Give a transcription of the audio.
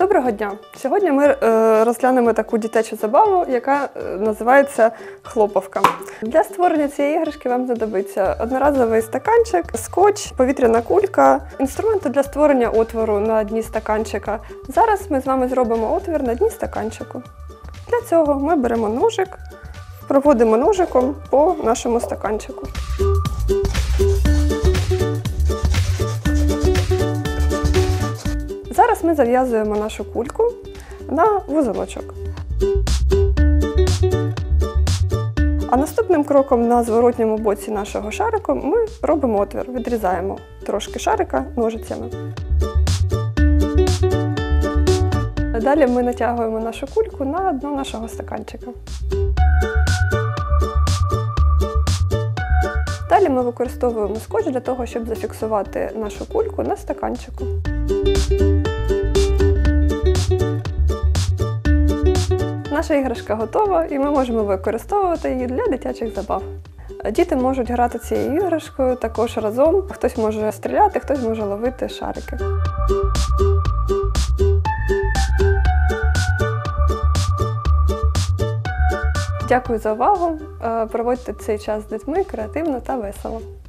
Доброго дня! Сьогодні ми розглянемо таку дитячу забаву, яка називається хлопавка. Для створення цієї іграшки вам знадобиться одноразовий стаканчик, скотч, повітряна кулька, інструменти для створення отвору на дні стаканчика. Зараз ми з вами зробимо отвір на дні стаканчику. Для цього ми беремо ножик, проводимо ножиком по нашому стаканчику. Зараз ми зав'язуємо нашу кульку на вузолочок. А наступним кроком на зворотньому боці нашого шарику ми робимо отвір, відрізаємо трошки шарика ножицями. Далі ми натягуємо нашу кульку на дно нашого стаканчика. Далі ми використовуємо скотч для того, щоб зафіксувати нашу кульку на стаканчику. Наша іграшка готова і ми можемо використовувати її для дитячих забав. Діти можуть грати цією іграшкою також разом. Хтось може стріляти, хтось може ловити шарики. Дякую за увагу. Проводьте цей час з дітьми креативно та весело.